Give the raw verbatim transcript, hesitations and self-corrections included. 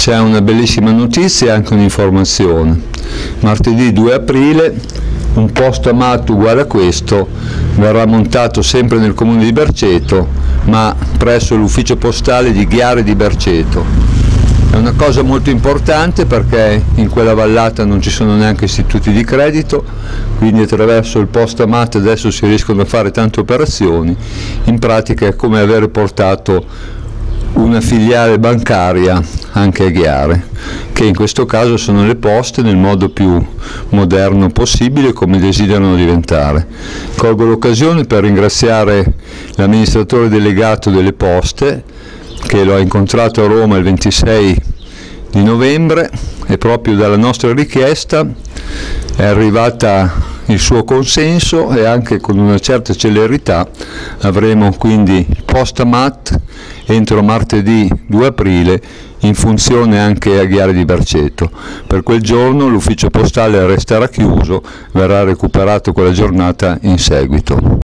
C'è una bellissima notizia e anche un'informazione. Martedì due aprile un postomat uguale a questo verrà montato sempre nel comune di Berceto, ma presso l'ufficio postale di Ghiare di Berceto. È una cosa molto importante perché in quella vallata non ci sono neanche istituti di credito, quindi attraverso il postomat adesso si riescono a fare tante operazioni. In pratica è come aver portato una filiale bancaria anche a Ghiare, che in questo caso sono le poste nel modo più moderno possibile, come desiderano diventare. Colgo l'occasione per ringraziare l'amministratore delegato delle poste, che l'ho incontrato a Roma il ventisei di novembre, e proprio dalla nostra richiesta è arrivata il suo consenso, e anche con una certa celerità avremo quindi il postomat entro martedì due aprile in funzione anche a Ghiare di Berceto. Per quel giorno l'ufficio postale resterà chiuso, verrà recuperato quella giornata in seguito.